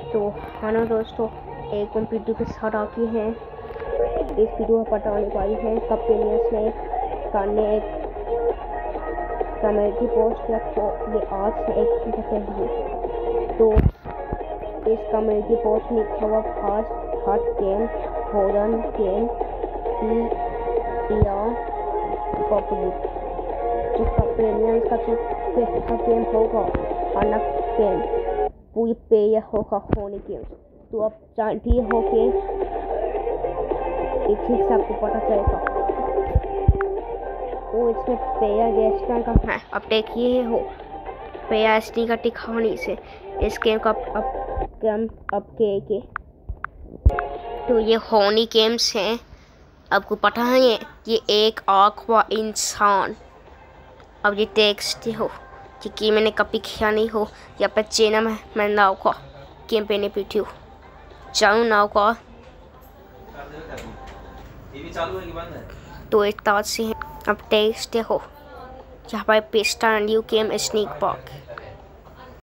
तो हेलो दोस्तों, एक वीडियो के साथ आती है। इस वीडियो में बताने वाली है कपिलियंस ने करने एक कम्युनिटी पोस्ट किया, तो ये आज से एक घंटे पहले। तो इस कम्युनिटी पोस्ट में लिखा हुआ fast hot game horror game या पब्लिक जो कपिलियंस का जो पहला गेम होगा, अलग गेम पूरी प्लेयर होगा होने गेम। तो आप जानती हो कि एक चीज आपको पता चलेगा, तो इसमें प्लेयर गेस्टर का है। अब देखिए हो प्लेयर एसडी का दिखाने से इस गेम का अब के तो ये होनी गेम्स हैं। आपको पता है ये एक आँख हुआ इंसान। अब ये देखते हो कि मैंने कभी किया नहीं हो या पर चेना मैं नाव का गेम पे नहीं पीटी हूँ चालू नाव का। तो एक ताज से अब देखते हो यहाँ पर पेस्टा न्यू गेम स्नेक पार्क।